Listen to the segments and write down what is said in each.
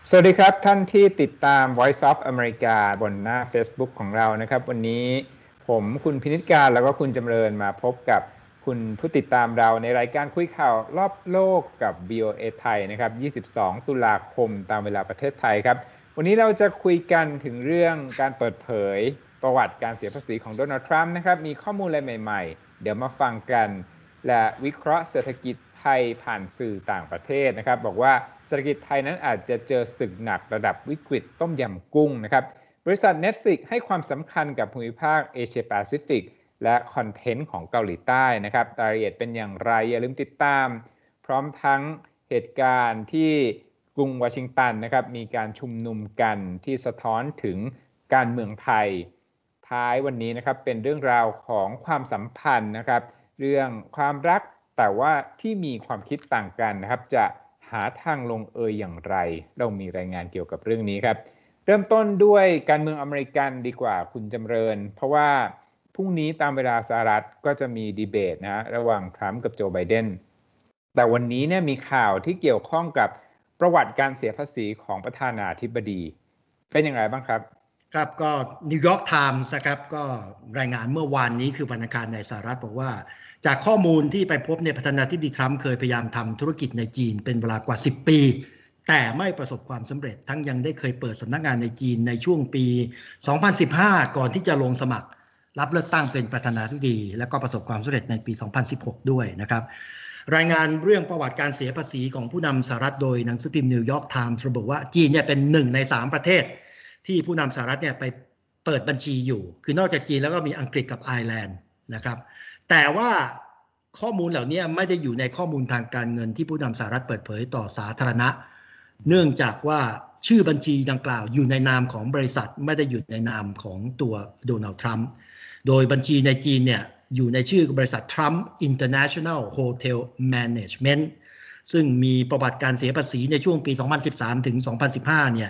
สวัสดีครับท่านที่ติดตาม Voice of America บนหน้า Facebook ของเรานะครับวันนี้ผมคุณพินิจการแล้วก็คุณจำเริญมาพบกับคุณผู้ติดตามเราในรายการคุยข่าวรอบโลกกับ VOA ไทยนะครับ22 ตุลาคมตามเวลาประเทศไทยครับวันนี้เราจะคุยกันถึงเรื่องการเปิดเผยประวัติการเสียภาษีของโดนัลด์ทรัมป์นะครับมีข้อมูลอะไรใหม่ๆเดี๋ยวมาฟังกันและวิเคราะห์เศรษฐกิจไทยผ่านสื่อต่างประเทศนะครับบอกว่าเศรษฐกิจไทยนั้นอาจจะเจอศึกหนักระดับวิกฤตต้มยำกุ้งนะครับบริษัท Netflix ให้ความสำคัญกับภูมิภาคเอเชียแปซิฟิกและคอนเทนต์ของเกาหลีใต้นะครับรายละเอียดเป็นอย่างไรอย่าลืมติดตามพร้อมทั้งเหตุการณ์ที่กรุงวอชิงตันนะครับมีการชุมนุมกันที่สะท้อนถึงการเมืองไทยท้ายวันนี้นะครับเป็นเรื่องราวของความสัมพันธ์นะครับเรื่องความรักแต่ว่าที่มีความคิดต่างกันนะครับจะหาทางลงเอยอย่างไรเรามีรายงานเกี่ยวกับเรื่องนี้ครับเริ่มต้นด้วยการเมืองอเมริกันดีกว่าคุณจำเริญเพราะว่าพรุ่งนี้ตามเวลาสหรัฐก็จะมีดีเบตนะระหว่างทรัมป์กับโจไบเดนแต่วันนี้เนี่ยมีข่าวที่เกี่ยวข้องกับประวัติการเสียภาษีของประธานาธิบดีเป็นอย่างไรบ้างครับครับก็นิวยอร์กไทมส์นะครับก็รายงานเมื่อวานนี้คือวันอังคารในสหรัฐบอกว่าจากข้อมูลที่ไปพบในประธานาธิบดีทรัมป์เคยพยายามทำธุรกิจในจีนเป็นเวลากว่า10 ปีแต่ไม่ประสบความสำเร็จทั้งยังได้เคยเปิดสำนักงานในจีนในช่วงปี 2015 ก่อนที่จะลงสมัครรับเลือกตั้งเป็นประธานาธิบดีและก็ประสบความสำเร็จในปี 2016 ด้วยนะครับรายงานเรื่องประวัติการเสียภาษีของผู้นำสหรัฐโดยหนังสือพิมพ์นิวยอร์กไทมส์ระบุว่าจีนเนี่ยเป็น1 ใน 3ประเทศที่ผู้นำสหรัฐเนี่ยไปเปิดบัญชีอยู่คือนอกจากจีนแล้วก็มีอังกฤษกับไอร์แลนด์นะครับแต่ว่าข้อมูลเหล่านี้ไม่ได้อยู่ในข้อมูลทางการเงินที่ผู้นำสหรัฐเปิดเผยต่อสาธารณะเนื่องจากว่าชื่อบัญชีดังกล่าวอยู่ในนามของบริษัทไม่ได้อยู่ในนามของตัวโดนัลด์ทรัมป์โดยบัญชีในจีนเนี่ยอยู่ในชื่อบริษัท Trump International Hotel Management ซึ่งมีประวัติการเสียภาษีในช่วงปี 2013 ถึง 2015 เนี่ย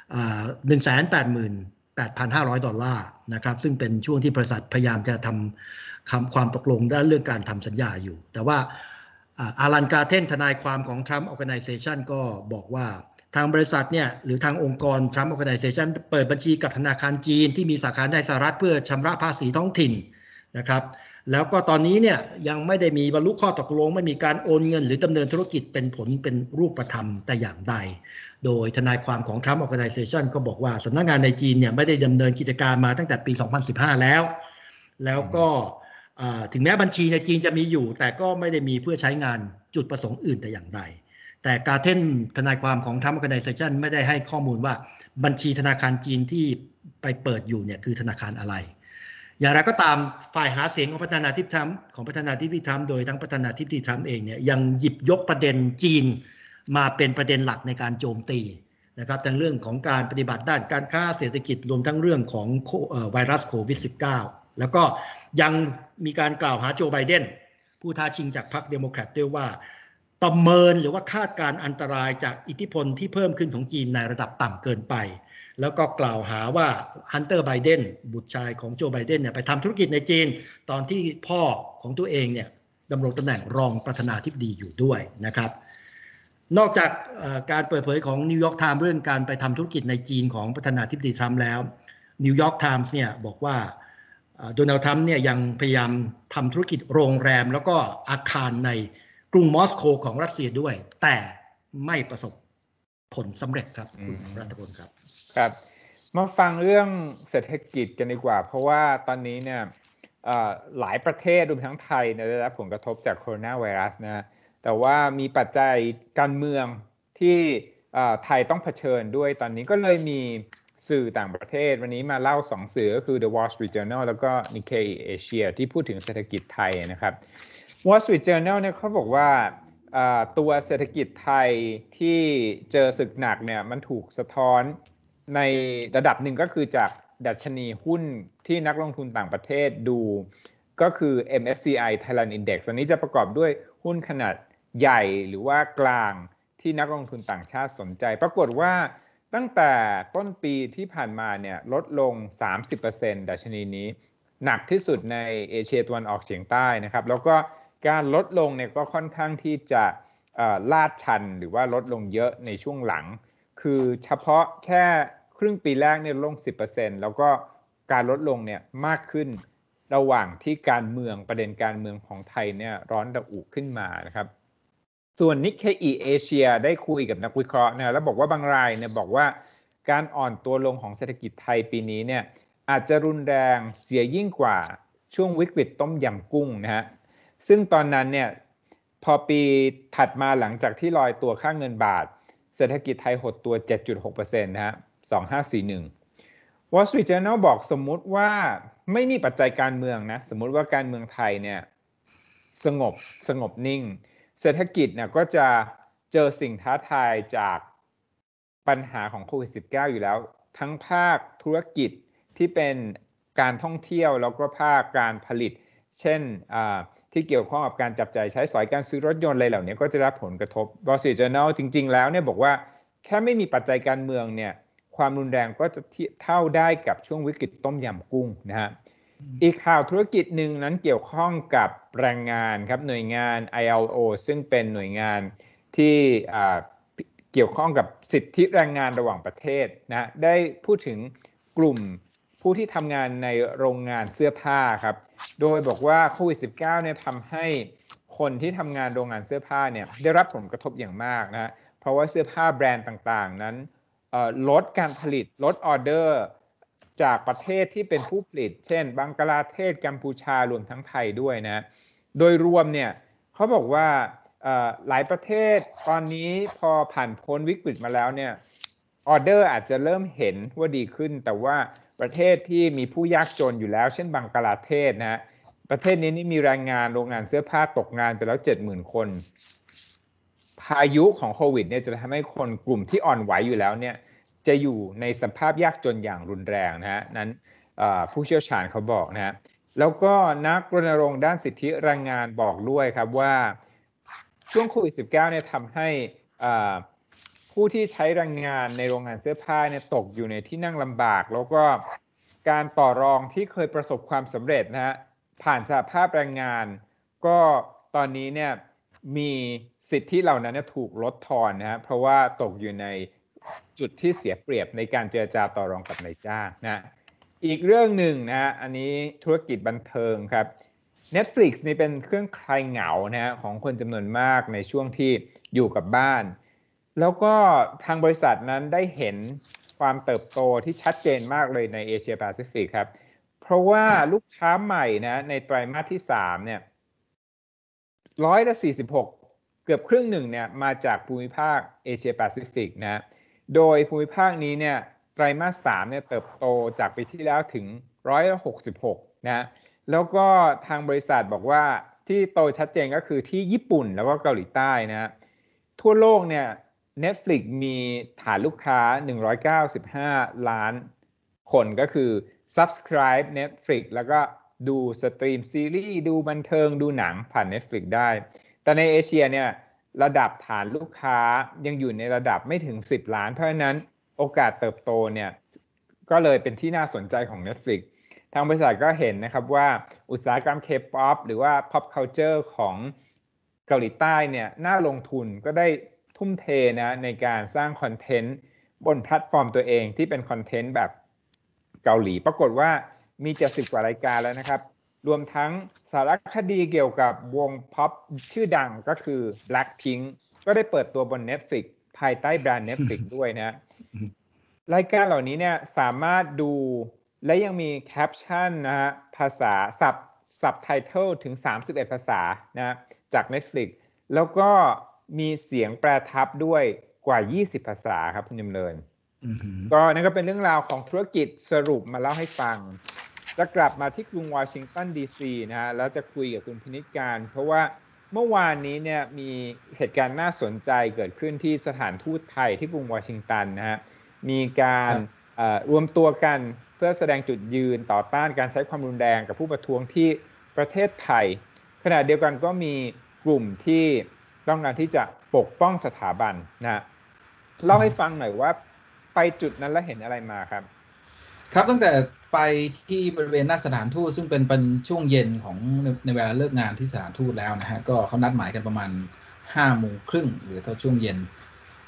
$188,500 นะครับซึ่งเป็นช่วงที่บริษัทพยายามจะทำความตกลงด้านเรื่องการทำสัญญาอยู่แต่ว่าอารันกาเทนทนายความของ Trump Organization ก็บอกว่าทางบริษัทเนี่ยหรือทางองค์กร Trump Organization เปิดบัญชีกับธนาคารจีนที่มีสาขาในสหรัฐเพื่อชำระภาษีท้องถิ่นนะครับแล้วก็ตอนนี้เนี่ยยังไม่ได้มีบรรลุข้อตกลงไม่มีการโอนเงินหรือดำเนินธุรกิจเป็นผลเป็นรูปธรรมแต่อย่างใดโดยทนายความของ Trump Organization ก็บอกว่าสำนักงานในจีนเนี่ยไม่ได้ดำเนินกิจการมาตั้งแต่ปี 2015 แล้วก็ถึงแม้บัญชีในจีนจะมีอยู่แต่ก็ไม่ได้มีเพื่อใช้งานจุดประสงค์อื่นแต่อย่างใดแต่การเท่นทนายความของ Trump Organization ไม่ได้ให้ข้อมูลว่าบัญชีธนาคารจีนที่ไปเปิดอยู่เนี่ยคือธนาคารอะไรอย่างไรก็ตามฝ่ายหาเสียงของประธานาธิบดีทรัมป์โดยทั้งประธานาธิบดีทรัมป์เองเนี่ยยังหยิบยกประเด็นจีนมาเป็นประเด็นหลักในการโจมตีนะครับทั้งเรื่องของการปฏิบัติด้านการค้าเศรษฐกิจรวมทั้งเรื่องของไวรัสโควิด -19 แล้วก็ยังมีการกล่าวหาโจไบเดนผู้ท้าชิงจากพรรคเดโมแครตด้วยว่าประเมินหรือว่าคาดการณ์อันตรายจากอิทธิพลที่เพิ่มขึ้นของจีนในระดับต่ำเกินไปแล้วก็กล่าวหาว่าฮันเตอร์ไบเดนบุตรชายของโจไบเดนเนี่ยไปทำธุรกิจในจีนตอนที่พ่อของตัวเองเนี่ยดำรงตำแหน่งรองประธานาธิบดีอยู่ด้วยนะครับนอกจากการเปิดเผยของนิวยอร์กไทม์เรื่องการไปทำธุรกิจในจีนของประธานาธิบดีทรัมป์แล้วนิวยอร์กไทมส์เนี่ยบอกว่าโดนัลด์ทรัมป์เนี่ยยังพยายามทำธุรกิจโรงแรมแล้วก็อาคารในกรุงมอสโกของรัสเซียด้วยแต่ไม่ประสบผลสำเร็จครับคุณรัตพลครับครับมาฟังเรื่องเศรษฐกิจกันดีกว่าเพราะว่าตอนนี้เนี่ยหลายประเทศรวมทั้งไทยได้รับผลกระทบจากโคโรนาไวรัสนะแต่ว่ามีปัจจัยการเมืองที่ไทยต้องเผชิญด้วยตอนนี้ก็เลยมีสื่อต่างประเทศวันนี้มาเล่า2สื่อก็คือ The Wall Street Journal แล้วก็ Nikkei Asia ที่พูดถึงเศรษฐกิจไทยนะครับ Wall Street Journal เนี่ยเขาบอกว่าตัวเศรษฐกิจไทยที่เจอศึกหนักเนี่ยมันถูกสะท้อนในระดับหนึ่งก็คือจากดัชนีหุ้นที่นักลงทุนต่างประเทศดูก็คือ MSCI Thailand Index อันนี้จะประกอบด้วยหุ้นขนาดใหญ่หรือว่ากลางที่นักลงทุนต่างชาติสนใจปรากฏว่าตั้งแต่ต้นปีที่ผ่านมาเนี่ยลดลง 30% ดัชนีนี้หนักที่สุดในเอเชียตะวันออกเฉียงใต้นะครับแล้วก็การลดลงเนี่ยก็ค่อนข้างที่จะลาดชันหรือว่าลดลงเยอะในช่วงหลังคือเฉพาะแค่ครึ่งปีแรกเนี่ยลง 10% แล้วก็การลดลงเนี่ยมากขึ้นระหว่างที่การเมืองประเด็นการเมืองของไทยเนี่ยร้อนระอุขึ้นมานะครับส่วนนิกเคอีเอเชียได้คุยกับนักวิเคราะห์นะแล้วบอกว่าบางรายเนี่ยบอกว่าการอ่อนตัวลงของเศรษฐกิจไทยปีนี้เนี่ยอาจจะรุนแรงเสียยิ่งกว่าช่วงวิกฤตต้มยำกุ้งนะฮะซึ่งตอนนั้นเนี่ยพอปีถัดมาหลังจากที่ลอยตัวค่าเงินบาทเศรษฐกิจไทยหดตัว 7.6% นะฮะ2541 Wall Street Journal บอกสมมุติว่าไม่มีปัจจัยการเมืองนะสมมุติว่าการเมืองไทยเนี่ยสงบนิ่งเศรษฐกิจเนี่ยก็จะเจอสิ่งท้าทายจากปัญหาของโควิด -19 อยู่แล้วทั้งภาคธุรกิจที่เป็นการท่องเที่ยวแล้วก็ภาคการผลิตเช่นที่เกี่ยวข้องกับการจับจ่ายใช้สอยการซื้อรถยนต์อะไรเหล่านี้ก็จะรับผลกระทบ Wall Street Journal จริงๆแล้วเนี่ยบอกว่าแค่ไม่มีปัจจัยการเมืองเนี่ยความรุนแรงก็จะเท่าได้กับช่วงวิกฤตต้มยำกุ้งนะฮะอีกข่าวธุรกิจหนึ่งนั้นเกี่ยวข้องกับแรงงานครับหน่วยงาน ILO ซึ่งเป็นหน่วยงานที่เกี่ยวข้องกับสิทธิแรงงานระหว่างประเทศนะได้พูดถึงกลุ่มผู้ที่ทำงานในโรงงานเสื้อผ้าครับโดยบอกว่าโควิด -19 เนี่ยทำให้คนที่ทำงานโรงงานเสื้อผ้าเนี่ยได้รับผลกระทบอย่างมากนะเพราะว่าเสื้อผ้าแบรนด์ต่างๆนั้นลดการผลิตลดออเดอร์จากประเทศที่เป็นผู้ผลิตเช่นบังกลาเทศกัมพูชารวมทั้งไทยด้วยนะโดยรวมเนี่ยเขาบอกว่าหลายประเทศตอนนี้พอผ่านพ้นวิกฤตมาแล้วเนี่ยออเดอร์อาจจะเริ่มเห็นว่าดีขึ้นแต่ว่าประเทศที่มีผู้ยากจนอยู่แล้วเช่นบังกลาเทศนะประเทศนี้นี่มีแรงงานโรงงานเสื้อผ้าตกงานไปแล้ว 70,000 คนพายุของโควิดเนี่ยจะทำให้คนกลุ่มที่อ่อนไหวอยู่แล้วเนี่ยจะอยู่ในสภาพยากจนอย่างรุนแรงนะฮะนั้นผู้เชี่ยวชาญเขาบอกนะฮะแล้วก็นักรณรงค์ด้านสิทธิแรงงานบอกด้วยครับว่าช่วงโควิด -19 เนี่ยทำให้ผู้ที่ใช้แรงงานในโรงงานเสื้อผ้าเนี่ยตกอยู่ในที่นั่งลำบากแล้วก็การต่อรองที่เคยประสบความสำเร็จนะฮะผ่านสหภาพแรงงานก็ตอนนี้เนี่ยมีสิทธิเหล่านั้นถูกลดทอนนะฮะเพราะว่าตกอยู่ในจุดที่เสียเปรียบในการเจรจาต่อรองกับนายจ้างนะอีกเรื่องหนึ่งนะฮะอันนี้ธุรกิจบันเทิงครับ Netflix นี่เป็นเครื่องคลายเหงานะฮะของคนจำนวนมากในช่วงที่อยู่กับบ้านแล้วก็ทางบริษัทนั้นได้เห็นความเติบโตที่ชัดเจนมากเลยในเอเชียแปซิฟิกครับเพราะว่าลูกค้าใหม่นะในไตรมาสที่3เนี่ย146เกือบครึ่งหนึ่งเนี่ยมาจากภูมิภาคเอเชียแปซิฟิกนะโดยภูมิภาคนี้เนี่ยไตรมาส3เนี่ยเติบโตจากปีที่แล้วถึง166นะแล้วก็ทางบริษัทบอกว่าที่โตชัดเจนก็คือที่ญี่ปุ่นแล้วก็เกาหลีใต้นะทั่วโลกเนี่ย Netflix มีฐานลูกค้า195ล้านคนก็คือ subscribe Netflix แล้วก็ดูสตรีมซีรีส์ดูบันเทิงดูหนังผ่าน Netflix ได้แต่ในเอเชียเนี่ยระดับฐานลูกค้ายังอยู่ในระดับไม่ถึง10ล้านเพราะฉะนั้นโอกาสเติบโตเนี่ยก็เลยเป็นที่น่าสนใจของ Netflix ทางบริษัทก็เห็นนะครับว่าอุตสาหกรรม K-pop หรือว่า pop culture ของเกาหลีใต้เนี่ยน่าลงทุนก็ได้ทุ่มเทนะในการสร้างคอนเทนต์บนแพลตฟอร์มตัวเองที่เป็นคอนเทนต์แบบเกาหลีปรากฏว่ามี70กว่ารายการแล้วนะครับรวมทั้งสารคดีเกี่ยวกับวงพ็อปชื่อดังก็คือ Blackpink ก็ได้เปิดตัวบน Netflix ภายใต้แบรนด์ Netflix ด้วยนะรายการเหล่านี้เนี่ยสามารถดูและยังมีแคปชั่นนะฮะภาษาซับไตเติลถึง31ภาษานะจาก Netflix แล้วก็มีเสียงแปลทับด้วยกว่า20ภาษาครับคุณยมเลินก็นั่นก็เป็นเรื่องราวของธุรกิจสรุปมาเล่าให้ฟังจะกลับมาที่กรุงวอชิงตันดีซีนะฮะแล้วจะคุยกับคุณพินิจการเพราะว่าเมื่อวานนี้เนี่ยมีเหตุการณ์น่าสนใจเกิดขึ้นที่สถานทูตไทยที่กรุงวอชิงตันนะฮะมีการรวมตัวกันเพื่อแสดงจุดยืนต่อต้านการใช้ความรุนแรงกับผู้ประท้วงที่ประเทศไทยขณะเดียวกันก็มีกลุ่มที่ต้องการที่จะปกป้องสถาบันนะเล่าให้ฟังหน่อยว่าไปจุดนั้นแล้วเห็นอะไรมาครับครับตั้งแต่ไปที่บริเวณหน้าสถานทูตซึ่งเป็นช่วงเย็นของในเวลาเลิกงานที่สถานทูตแล้วนะฮะก็เขานัดหมายกันประมาณ5:30หรือช่วงเย็น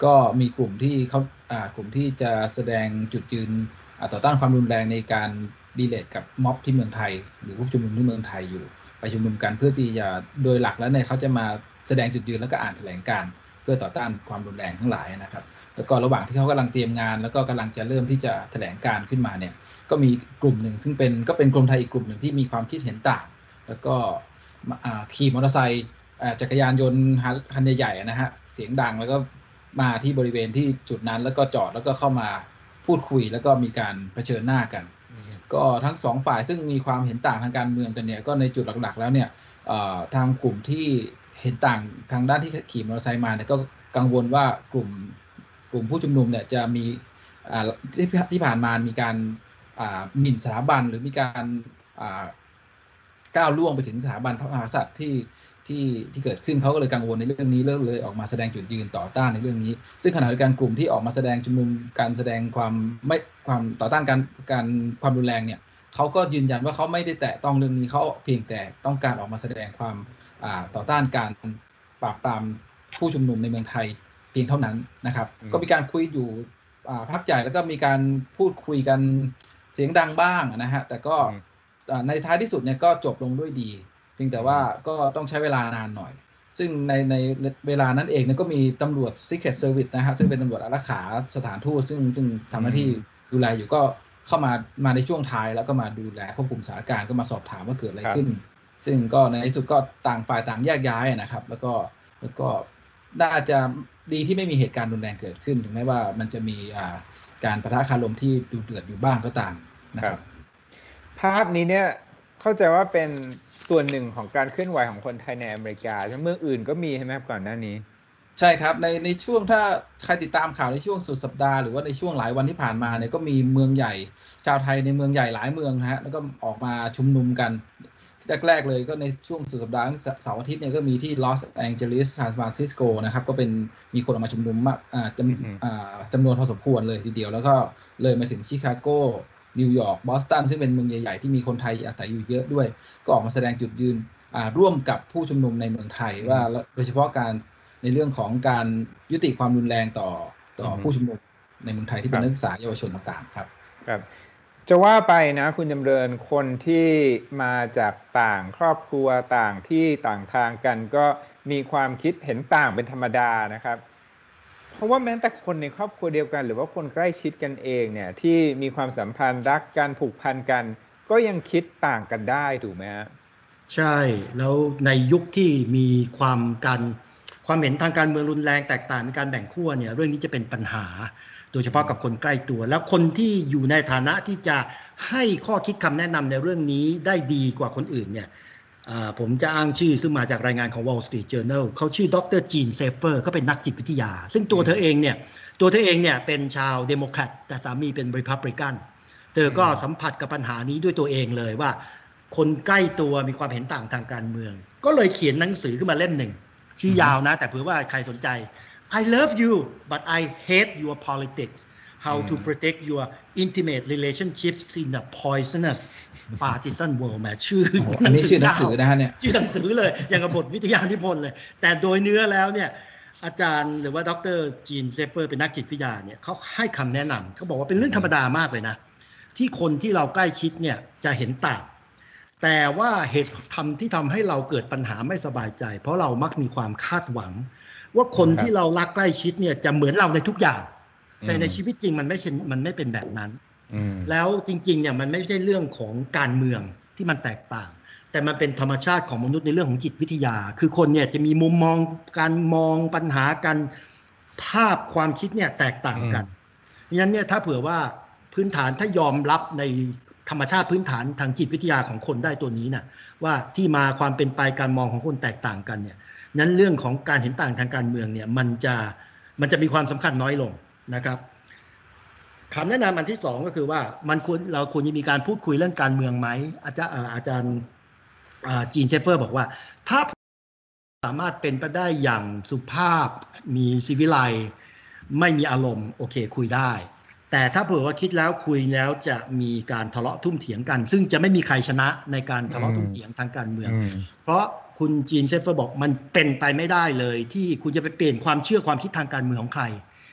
ก็มีกลุ่มที่เขากลุ่มที่จะแสดงจุดยืนต่อต้านความรุนแรงในการดีเลทกับม็อบที่เมืองไทยหรือผู้ชุมนุมที่เมืองไทยอยู่ไปชุมนุมกันเพื่อที่จะโดยหลักแล้วเนี่ยเขาจะมาแสดงจุดยืนแล้วก็อ่านแถลงการณ์เพื่อต่อต้านความรุนแรงทั้งหลายนะครับแล้วก็ระหว่างที่เขากำลังเตรียมงานแล้วก็กำลังจะเริ่มที่จะแถลงการขึ้นมาเนี่ยก็มีกลุ่มหนึ่งซึ่งเป็นกลุ่มไทยอีกกลุ่มหนึ่งที่มีความคิดเห็นต่างแล้วก็ขี่มอเตอร์ไซค์จักรยานยนต์คันใหญ่ๆนะฮะเสียงดังแล้วก็มาที่บริเวณที่จุดนั้นแล้วก็จอดแล้วก็เข้ามาพูดคุยแล้วก็มีการเผชิญหน้ากันก็ทั้งสองฝ่ายซึ่งมีความเห็นต่างทางการเมืองกันเนี่ยก็ในจุดหลักๆแล้วเนี่ยทางกลุ่มที่เห็นต่างทางด้านที่ขี่มอเตอร์ไซค์มาเนี่ยก็กังวลว่ากลุ่มผู้ชุมนุมเนี่ยจะมีที่ผ่านมามีการหมิ่นสถาบันหรือมีการก้าวล่วงไปถึงสถาบันพระมหากษัตริย์ที่เกิดขึ้นเขาก็เลยกังวลในเรื่องนี้เลยออกมาแสดงจุดยืนต่อต้านในเรื่องนี้ซึ่งขณะเดียวกันกลุ่มที่ออกมาแสดงชุมนุมการแสดงความต่อต้านการความรุนแรงเนี่ยเขาก็ยืนยันว่าเขาไม่ได้แตะต้องเรื่องนี้เขาเพียงแต่ต้องการออกมาแสดงความต่อต้านการปราบปรามผู้ชุมนุมในเมืองไทยเพียงเท่านั้นนะครับก็มีการคุยอยู่พักใหญ่แล้วก็มีการพูดคุยกันเสียงดังบ้างนะฮะแต่ก็ในท้ายที่สุดเนี่ยก็จบลงด้วยดีเพียงแต่ว่าก็ต้องใช้เวลานานหน่อยซึ่งในเวลานั้นเองเนี่ยก็มีตำรวจ Secret Service นะฮะซึ่งเป็นตำรวจอารักขาสถานทูตซึ่งทำหน้าที่ดูแลอยู่ก็เข้ามาในช่วงท้ายแล้วก็มาดูแลควบคุมสถานการณ์ก็มาสอบถามว่าเกิดอะไรขึ้นซึ่งก็ในที่สุดก็ต่างฝ่ายต่างแยกย้ายนะครับแล้วก็น่าจะดีที่ไม่มีเหตุการณ์รุนแรงเกิดขึ้นถึงแม้ว่ามันจะมีการปะทะคารมที่ดูเดือดอยู่บ้างก็ตามนะครับภาพนี้เนี่ยเข้าใจว่าเป็นส่วนหนึ่งของการเคลื่อนไหวของคนไทยในอเมริกาเมืองอื่นก็มีใช่ไหมครับก่อนหน้านี้ใช่ครับในช่วงถ้าใครติดตามข่าวในช่วงสุดสัปดาห์หรือว่าในช่วงหลายวันที่ผ่านมาเนี่ยก็มีเมืองใหญ่ชาวไทยในเมืองใหญ่หลายเมืองนะฮะแล้วก็ออกมาชุมนุมกันแรกๆเลยก็ในช่วงสุดสัปดาห์เสาร์อาทิตย์เนี่ยก็มีที่ลอสแองเจลิสซานฟรานซิสโกนะครับก็เป็นมีคนออกมาชุมนุมมากจำนวนพอสมควรเลยทีเดียวแล้วก็เลยมาถึงชิคาโกนิวยอร์กบอสตันซึ่งเป็นเมืองใหญ่ๆที่มีคนไทยอาศัยอยู่เยอะด้วยก็ออกมาแสดงจุดยืนร่วมกับผู้ชุมนุมในเมืองไทยว่าโดยเฉพาะการในเรื่องของการยุติความรุนแรงต่อผู้ชุมนุมในเมืองไทยที่เป็นนักศึกษาเยาวชนต่างๆครับจะว่าไปนะคุณจำเริญคนที่มาจากต่างครอบครัวต่างที่ต่างทางกันก็มีความคิดเห็นต่างเป็นธรรมดานะครับเพราะว่าแม้แต่คนในครอบครัวเดียวกันหรือว่าคนใกล้ชิดกันเองเนี่ยที่มีความสัมพันธ์รักกันผูกพันกันก็ยังคิดต่างกันได้ถูกไหมฮะใช่แล้วในยุคที่มีความเห็นทางการเมืองรุนแรงแตกต่างมีการแบ่งขั้วเนี่ยเรื่องนี้จะเป็นปัญหาโดยเฉพาะกับคนใกล้ตัวแล้วคนที่อยู่ในฐานะที่จะให้ข้อคิดคำแนะนำในเรื่องนี้ได้ดีกว่าคนอื่นเนี่ยผมจะอ้างชื่อซึ่งมาจากรายงานของ Wall Street Journal เขาชื่อดร.จีนเซฟเฟอร์เขาเป็นนักจิตวิทยาซึ่งตัวเธอเองเนี่ยเป็นชาวเดโมแครตแต่สามีเป็นริพับลิกันเธอก็สัมผัสกับปัญหานี้ด้วยตัวเองเลยว่าคนใกล้ตัวมีความเห็นต่างทางการเมืองก็เลยเขียนหนังสือขึ้นมาเล่มหนึ่งชื่อยาวนะแต่เผื่อว่าใครสนใจ I love you but I hate your politics how to protect your intimate relationships in a poisonous partisan world แหมชื่ออันนี้ชื่อหนังสือนะฮะเนี่ยชื่อหนังสือเลยอย่างกับบทวิทยานิพนธ์เลยแต่โดยเนื้อแล้วเนี่ยอาจารย์หรือว่าดร.จีนเซฟเฟอร์เป็นนักจิตวิทยาเนี่ยเขาให้คำแนะนำเขาบอกว่าเป็นเรื่องธรรมดามากเลยนะที่คนที่เราใกล้ชิดเนี่ยจะเห็นต่างแต่ว่าเหตุที่ทำให้เราเกิดปัญหาไม่สบายใจเพราะเรามักมีความคาดหวังว่าคนที่เรารักใกล้ชิดเนี่ยจะเหมือนเราในทุกอย่างแต่ในชีวิตจริงมันไม่เป็นแบบนั้นแล้วจริงๆเนี่ยมันไม่ใช่เรื่องของการเมืองที่มันแตกต่างแต่มันเป็นธรรมชาติของมนุษย์ในเรื่องของจิตวิทยาคือคนเนี่ยจะมีมุมมองการมองปัญหากันภาพความคิดเนี่ยแตกต่างกันเพราะฉะนั้นเนี่ยถ้าเผื่อว่าพื้นฐานถ้ายอมรับในธรรมชาติพื้นฐานทางจิตวิทยาของคนได้ตัวนี้นะว่าที่มาความเป็นไปการมองของคนแตกต่างกันเนี่ยนั้นเรื่องของการเห็นต่างทางการเมืองเนี่ยมันจะมีความสำคัญน้อยลงนะครับคำแนะนำอันที่สองก็คือว่าเราควรจะมีการพูดคุยเรื่องการเมืองไหมอาจารย์จีนเซฟเฟอร์บอกว่าถ้าสามารถเป็นไปได้อย่างสุภาพมีศิวิไลซ์ไม่มีอารมณ์โอเคคุยได้แต่ถ้าเผื่อว่าคิดแล้วคุยแล้วจะมีการทะเลาะทุ่มเถียงกันซึ่งจะไม่มีใครชนะในการทะเลาะทุ่มเถียงทางการเมืองเพราะคุณจีนเซฟเฟอร์บอกมันเป็นไปไม่ได้เลยที่คุณจะไปเปลี่ยนความเชื่อความคิดทางการเมืองของใคร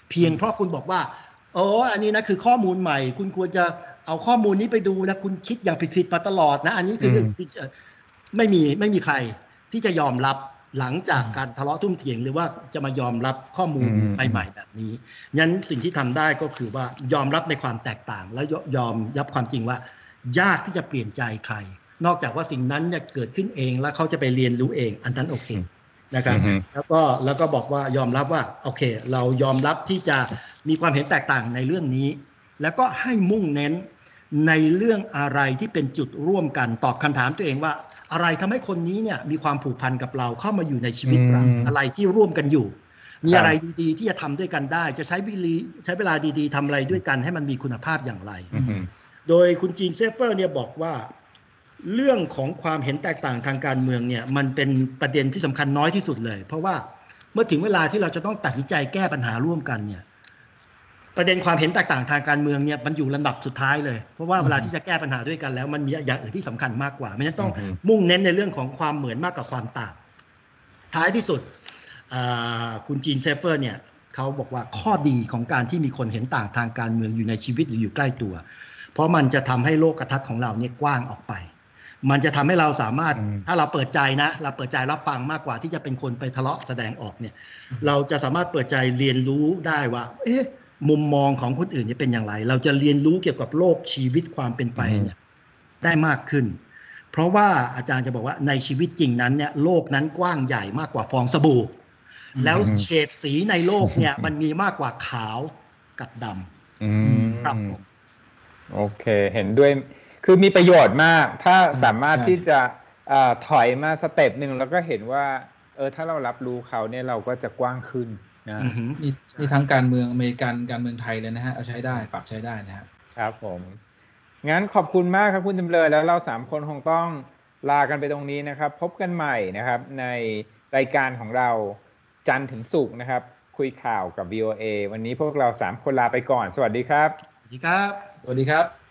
เพียงเพราะคุณบอกว่าอันนี้นะคือข้อมูลใหม่คุณควรจะเอาข้อมูลนี้ไปดูนะคุณคิดอย่างผิดๆมาตลอดนะอันนี้คือไม่มีใครที่จะยอมรับหลังจากการทะเลาะทุ่มเถียงหรือว่าจะมายอมรับข้อมูลใหม่ๆแบบนี้งั้นสิ่งที่ทำได้ก็คือว่ายอมรับในความแตกต่างแล้วยอมรับความจริงว่ายากที่จะเปลี่ยนใจใครนอกจากว่าสิ่งนั้นจะเกิดขึ้นเองแล้วเขาจะไปเรียนรู้เองอันนั้นโอเคนะครับแล้วก็บอกว่ายอมรับว่าโอเคเรายอมรับที่จะมีความเห็นแตกต่างในเรื่องนี้แล้วก็ให้มุ่งเน้นในเรื่องอะไรที่เป็นจุดร่วมกันตอบคำถามตัวเองว่าอะไรทำให้คนนี้เนี่ยมีความผูกพันกับเราเข้ามาอยู่ในชีวิตเราอะไรที่ร่วมกันอยู่มีอะไรดีๆที่จะทำด้วยกันได้จะใช้เวลาดีๆทำอะไรด้วยกันให้มันมีคุณภาพอย่างไรโดยคุณจีนเซฟเฟอร์เนี่ยบอกว่าเรื่องของความเห็นแตกต่างทางการเมืองเนี่ยมันเป็นประเด็นที่สำคัญน้อยที่สุดเลยเพราะว่าเมื่อถึงเวลาที่เราจะต้องตัดสินใจแก้ปัญหาร่วมกันเนี่ยประเด็นความเห็นแตกต่างทางการเมืองเนี่ยมันอยู่ลำดับสุดท้ายเลยเพราะว่าเวลาที่จะแก้ปัญหาด้วยกันแล้วมันมีอย่างอื่นที่สำคัญมากกว่าไม่งั้นต้องมุ่งเน้นในเรื่องของความเหมือนมากกว่าความต่างท้ายที่สุดคุณจีนเซฟเฟอร์เนี่ยเขาบอกว่าข้อดีของการที่มีคนเห็นต่างทางการเมืองอยู่ในชีวิตหรืออยู่ใกล้ตัวเพราะมันจะทำให้โลกทัศน์ของเราเนี่ยกว้างออกไปมันจะทำให้เราสามารถถ้าเราเปิดใจนะเราเปิดใจรับฟังมากกว่าที่จะเป็นคนไปทะเลาะแสดงออกเนี่ยเราจะสามารถเปิดใจเรียนรู้ได้ว่ามุมมองของคนอื่นนี่เป็นอย่างไรเราจะเรียนรู้เกี่ยวกับโลกชีวิตความเป็นไปเนี่ยได้มากขึ้นเพราะว่าอาจารย์จะบอกว่าในชีวิตจริงนั้นเนี่ยโลกนั้นกว้างใหญ่มากกว่าฟองสบู่แล้วเฉดสีในโลกเนี่ยมันมีมากกว่าขาวกับดำครับผมโอเคเห็นด้วยคือมีประโยชน์มากถ้าสามารถที่จะถอยมาสเต็ปหนึ่งแล้วก็เห็นว่าถ้าเรารับรู้เขาเนี่ยเราก็จะกว้างขึ้นนะนี่ทั้งการเมืองอเมริกันการเมืองไทยเลยนะฮะเอาใช้ได้ปรับใช้ได้นะครับผมงั้นขอบคุณมากครับคุณจำเริญแล้วเรา3คนคงต้องลากันไปตรงนี้นะครับพบกันใหม่นะครับในรายการของเราจันทร์ถึงศุกร์นะครับคุยข่าวกับ VOA วันนี้พวกเรา3คนลาไปก่อนสวัสดีครับสวัสดีครับสวัสดีครับ